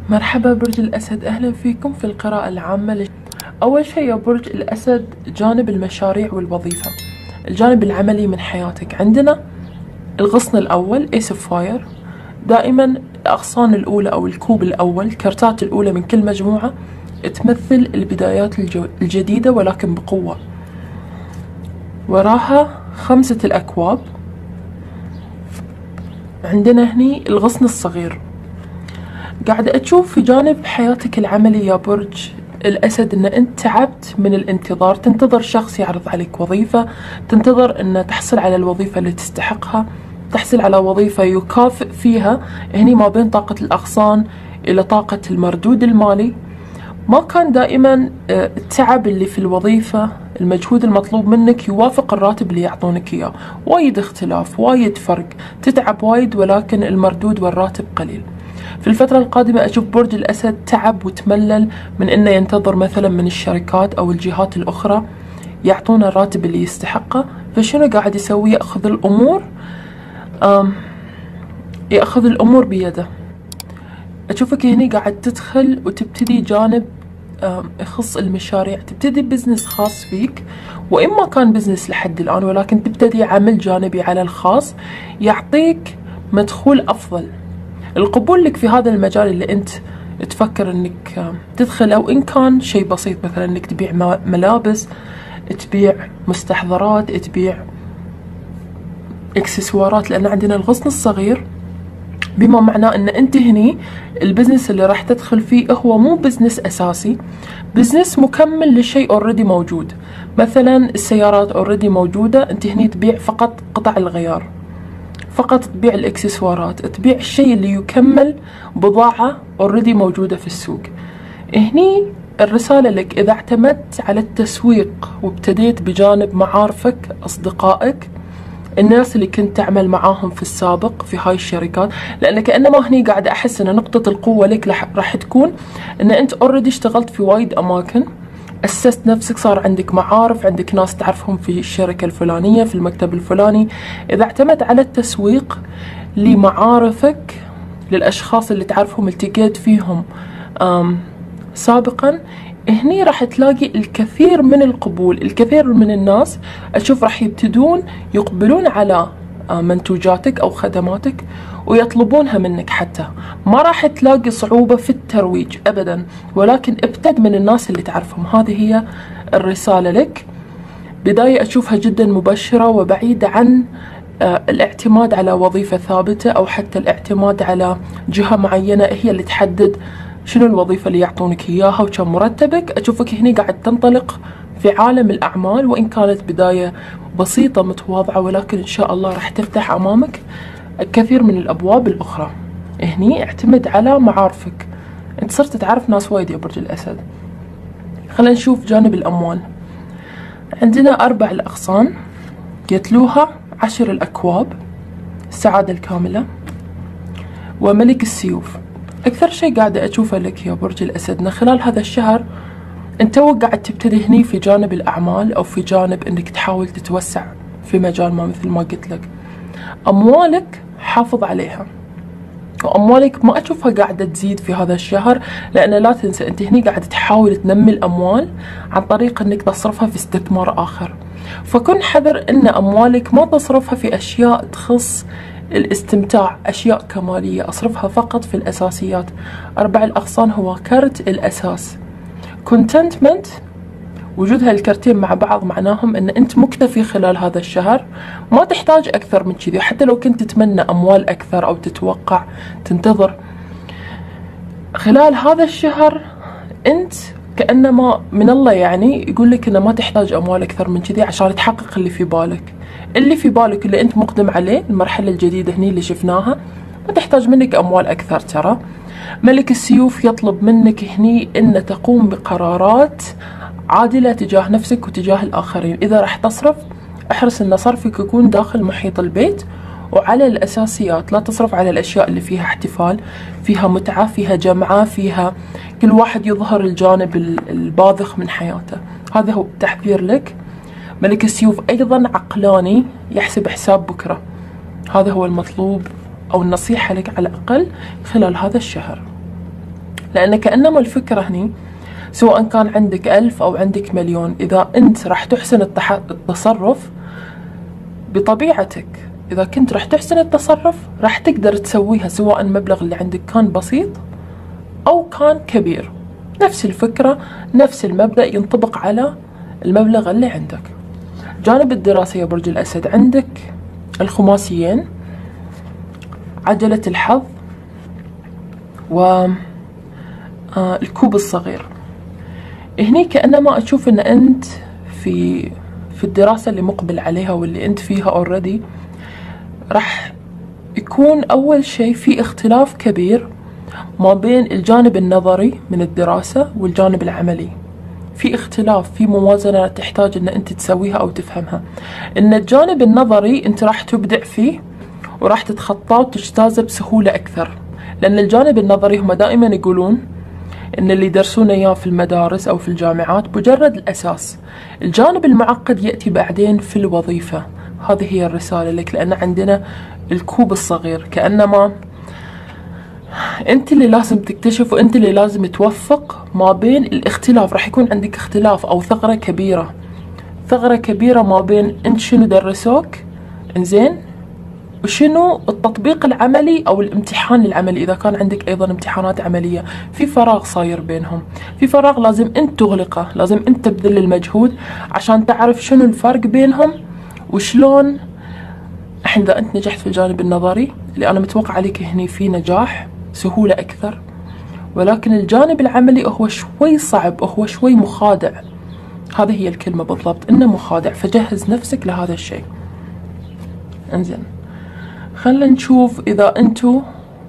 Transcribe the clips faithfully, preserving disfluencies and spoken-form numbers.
مرحبا برج الأسد، أهلا فيكم في القراءة العامة لش... أول شيء يا برج الأسد، جانب المشاريع والوظيفة، الجانب العملي من حياتك. عندنا الغصن الأول ايس اوف فاير، دائما الأغصان الأولى أو الكوب الأول، الكرتات الأولى من كل مجموعة تمثل البدايات الجو... الجديدة ولكن بقوة. وراها خمسة الأكواب. عندنا هني الغصن الصغير. قاعدة أشوف في جانب حياتك العملي يا برج الأسد أن أنت تعبت من الانتظار، تنتظر شخص يعرض عليك وظيفة، تنتظر أن تحصل على الوظيفة اللي تستحقها، تحصل على وظيفة يكافئ فيها هني ما بين طاقة الأغصان إلى طاقة المردود المالي. ما كان دائما التعب اللي في الوظيفة، المجهود المطلوب منك يوافق الراتب اللي يعطونك إياه، وايد اختلاف، وايد فرق، تتعب وايد ولكن المردود والراتب قليل. في الفترة القادمة أشوف برج الأسد تعب وتملل من أنه ينتظر مثلا من الشركات أو الجهات الأخرى يعطونا الراتب اللي يستحقه، فشنو قاعد يسوي؟ يأخذ الأمور أم يأخذ الأمور بيده. أشوفك هني قاعد تدخل وتبتدي جانب يخص المشاريع، تبتدي بزنس خاص فيك، وإما كان بزنس لحد الآن ولكن تبتدي عمل جانبي على الخاص يعطيك مدخول أفضل. القبول لك في هذا المجال اللي أنت تفكر أنك تدخل، أو إن كان شيء بسيط مثلا أنك تبيع ملابس، تبيع مستحضرات، تبيع إكسسوارات، لأن عندنا الغصن الصغير، بما معناه أن أنت هني البزنس اللي راح تدخل فيه هو مو بزنس أساسي، بزنس مكمل لشيء أوريدي موجود. مثلا السيارات أوريدي موجودة، أنت هني تبيع فقط قطع الغيار، فقط تبيع الإكسسوارات، تبيع الشيء اللي يكمل بضاعة أوريدي موجودة في السوق. هني الرسالة لك، إذا اعتمدت على التسويق وابتديت بجانب معارفك، أصدقائك، الناس اللي كنت تعمل معاهم في السابق في هاي الشركات، لأن كأنما هني قاعدة أحس أن نقطة القوة لك راح تكون أن أنت أوريدي اشتغلت في وايد أماكن، أسست نفسك، صار عندك معارف، عندك ناس تعرفهم في الشركة الفلانية، في المكتب الفلاني. إذا اعتمد على التسويق لمعارفك، للأشخاص اللي تعرفهم التقيت فيهم سابقا، هني راح تلاقي الكثير من القبول. الكثير من الناس أشوف راح يبتدون يقبلون على منتوجاتك أو خدماتك ويطلبونها منك، حتى ما راح تلاقي صعوبة في الترويج أبدا، ولكن ابتد من الناس اللي تعرفهم. هذه هي الرسالة لك، بداية أشوفها جدا مبشرة وبعيدة عن الاعتماد على وظيفة ثابتة أو حتى الاعتماد على جهة معينة هي اللي تحدد شنو الوظيفة اللي يعطونك إياها وكم مرتبك. أشوفك هني قاعد تنطلق في عالم الأعمال، وإن كانت بداية بسيطة متواضعة، ولكن إن شاء الله راح تفتح أمامك الكثير من الأبواب الأخرى. هني اعتمد على معارفك، أنت صرت تعرف ناس وايد يا برج الأسد. خلينا نشوف جانب الأموال. عندنا أربع الأغصان، يتلوها عشر الأكواب، السعادة الكاملة، وملك السيوف. أكثر شيء قاعدة أشوفه لك يا برج الأسد، خلال هذا الشهر أنت قاعد تبتدي هني في جانب الأعمال أو في جانب أنك تحاول تتوسع في مجال ما، مثل ما قلت لك. أموالك حافظ عليها، وأموالك ما أشوفها قاعدة تزيد في هذا الشهر، لأن لا تنسى أنت هني قاعدة تحاول تنمي الأموال عن طريق أنك تصرفها في استثمار آخر، فكن حذر أن أموالك ما تصرفها في أشياء تخص الاستمتاع، أشياء كمالية، أصرفها فقط في الأساسيات. أربع الأغصان هو كرت الأساس. contentment، وجود هالكرتين مع بعض معناهم أن أنت مكتفي خلال هذا الشهر، ما تحتاج أكثر من كذي. حتى لو كنت تتمنى أموال أكثر أو تتوقع تنتظر خلال هذا الشهر، أنت كأنما من الله يعني يقول لك أنه ما تحتاج أموال أكثر من كذي عشان تحقق اللي في بالك. اللي في بالك اللي أنت مقدم عليه، المرحلة الجديدة هني اللي شفناها، ما تحتاج منك أموال أكثر. ترى ملك السيوف يطلب منك هني أن تقوم بقرارات عادلة تجاه نفسك وتجاه الآخرين. إذا راح تصرف، احرص أن صرفك يكون داخل محيط البيت وعلى الأساسيات، لا تصرف على الأشياء اللي فيها احتفال، فيها متعة، فيها جمعة، فيها كل واحد يظهر الجانب الباذخ من حياته. هذا هو تحذير لك. ملك السيوف أيضا عقلاني، يحسب حساب بكرة. هذا هو المطلوب أو النصيحة لك على الأقل خلال هذا الشهر. لأن كأنما الفكرة هني سواء كان عندك ألف أو عندك مليون، إذا أنت راح تحسن التح... التصرف بطبيعتك، إذا كنت راح تحسن التصرف راح تقدر تسويها، سواء المبلغ اللي عندك كان بسيط أو كان كبير. نفس الفكرة نفس المبدأ ينطبق على المبلغ اللي عندك. جانب الدراسة يا برج الأسد، عندك الخماسيين، عجلة الحظ، والكوب الصغير. هني كأنما أشوف أن أنت في في الدراسة اللي مقبل عليها واللي أنت فيها اوريدي، راح يكون أول شيء في اختلاف كبير ما بين الجانب النظري من الدراسة والجانب العملي. في اختلاف، في موازنة تحتاج أن أنت تسويها أو تفهمها. أن الجانب النظري أنت راح تبدع فيه وراح تتخطاه وتجتازه بسهولة أكثر، لأن الجانب النظري هم دائما يقولون إن اللي يدرسونه إياه في المدارس أو في الجامعات مجرد الأساس. الجانب المعقد يأتي بعدين في الوظيفة. هذه هي الرسالة لك، لأن عندنا الكوب الصغير، كأنما أنت اللي لازم تكتشف وأنت اللي لازم توفق ما بين الاختلاف. راح يكون عندك اختلاف أو ثغرة كبيرة، ثغرة كبيرة ما بين أنت شنو درسوك إنزين وشنو التطبيق العملي أو الامتحان العملي. إذا كان عندك أيضا امتحانات عملية، في فراغ صاير بينهم، في فراغ لازم أنت تغلقه، لازم أنت تبذل المجهود عشان تعرف شنو الفرق بينهم وشلون. الحين إذا أنت نجحت في الجانب النظري اللي أنا متوقع عليك هني في نجاح سهولة أكثر، ولكن الجانب العملي هو شوي صعب، هو شوي مخادع. هذه هي الكلمة بالضبط، إنه مخادع، فجهز نفسك لهذا الشيء. انزين، خلنا نشوف إذا أنتو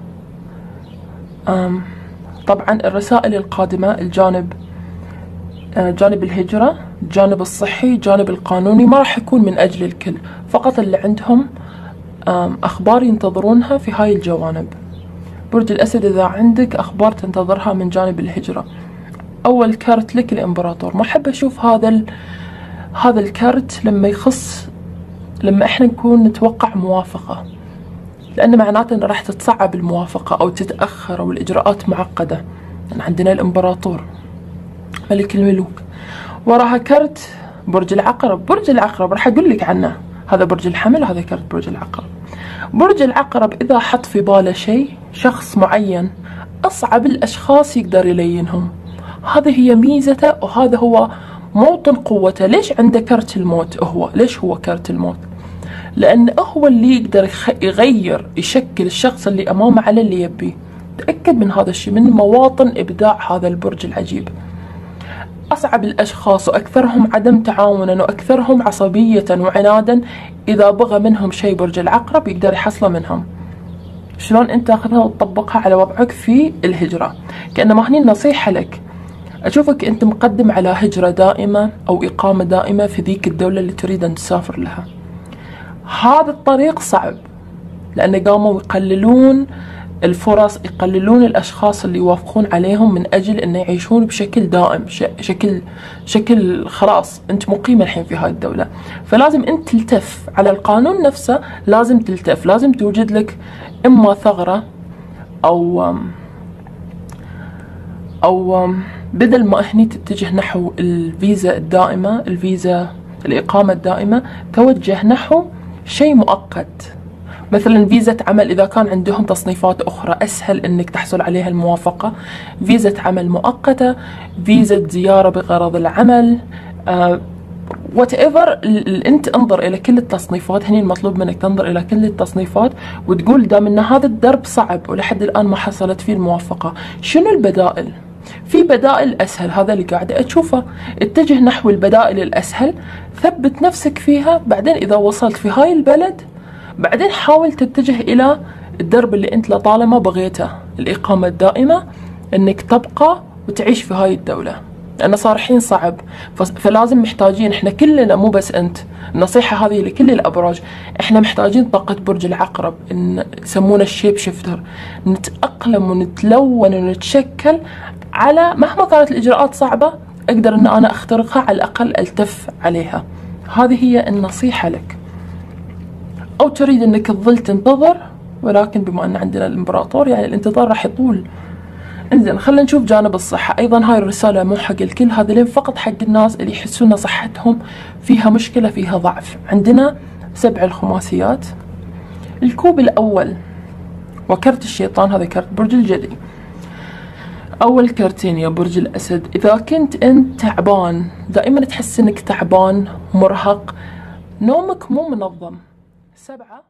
طبعا الرسائل القادمة، الجانب جانب الهجرة، الجانب الصحي، الجانب القانوني، ما راح يكون من أجل الكل، فقط اللي عندهم أخبار ينتظرونها في هاي الجوانب. برج الأسد، إذا عندك أخبار تنتظرها من جانب الهجرة، أول كارت لك الإمبراطور. ما أحب أشوف هذا ال... هذا الكارت لما يخص لما إحنا نكون نتوقع موافقة، لأن معناته أن راح تتصعب الموافقة أو تتأخر أو الإجراءات معقدة. يعني عندنا الإمبراطور ملك الملوك، وراها كارت برج العقرب. برج العقرب راح أقول لك عنه، هذا برج الحمل، هذا كارت برج العقرب. برج العقرب إذا حط في باله شيء، شخص معين، أصعب الأشخاص يقدر يلينهم. هذه هي ميزته وهذا هو موطن قوته. ليش عنده كارت الموت؟ هو ليش هو كارت الموت؟ لأن هو اللي يقدر يغير، يشكل الشخص اللي أمامه على اللي يبيه. تأكد من هذا الشيء، من مواطن إبداع هذا البرج العجيب. أصعب الأشخاص وأكثرهم عدم تعاونا وأكثرهم عصبية وعنادا، إذا بغى منهم شيء برج العقرب يقدر يحصله منهم. شلون أنت تاخذها وتطبقها على وضعك في الهجرة؟ كأنما هني النصيحة لك، أشوفك أنت مقدم على هجرة دائمة أو إقامة دائمة في ذيك الدولة اللي تريد أن تسافر لها. هذا الطريق صعب، لأن قاموا يقللون الفرص، يقللون الأشخاص اللي يوافقون عليهم من أجل أن يعيشون بشكل دائم، شكل شكل خلاص أنت مقيم الحين في هاي الدولة. فلازم أنت تلتف على القانون نفسه، لازم تلتف، لازم توجد لك إما ثغرة أو أو بدل ما هني تتجه نحو الفيزا الدائمة، الفيزا الإقامة الدائمة، توجه نحو شيء مؤقت، مثلا فيزا عمل. إذا كان عندهم تصنيفات أخرى أسهل أنك تحصل عليها الموافقة، فيزا عمل مؤقتة، فيزا زيارة بغرض العمل، آه whatever. أنت انظر إلى كل التصنيفات، هني المطلوب منك تنظر إلى كل التصنيفات وتقول دام أن هذا الدرب صعب ولحد الآن ما حصلت فيه الموافقة، شنو البدائل؟ في بدائل أسهل، هذا اللي قاعدة أشوفه. اتجه نحو البدائل الأسهل، ثبت نفسك فيها، بعدين إذا وصلت في هاي البلد بعدين حاول تتجه إلى الدرب اللي أنت لطالما بغيته، الإقامة الدائمة، أنك تبقى وتعيش في هاي الدولة، لأن صار الحين صعب. فلازم محتاجين إحنا كلنا، مو بس أنت، النصيحة هذه لكل الأبراج، إحنا محتاجين طاقة برج العقرب، إن يسمونه الشيب شيفتر، نتأقلم ونتلون ونتشكل على مهما كانت الإجراءات صعبة، أقدر أن أنا أخترقها، على الأقل ألتف عليها. هذه هي النصيحة لك. أو تريد أنك تظل تنتظر، ولكن بما أن عندنا الإمبراطور يعني الانتظار راح يطول. انزين خلينا نشوف جانب الصحة. ايضا هاي الرسالة مو حق الكل، هذا لين فقط حق الناس اللي يحسون صحتهم فيها مشكلة، فيها ضعف. عندنا سبع الخماسيات. الكوب الاول وكرت الشيطان، هذا كرت برج الجدي. اول كرتين يا برج الاسد، اذا كنت انت تعبان، دائما تحس انك تعبان مرهق، نومك مو منظم. سبعة